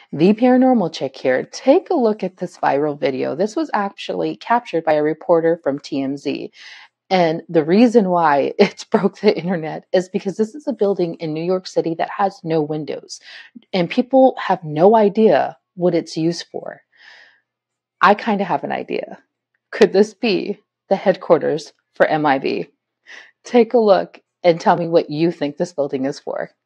The Paranormal Chick here. Take a look at this viral video. This was actually captured by a reporter from TMZ. And the reason why it broke the internet is because this is a building in New York City that has no windows, and people have no idea what it's used for. I kind of have an idea. Could this be the headquarters for MIB? Take a look and tell me what you think this building is for.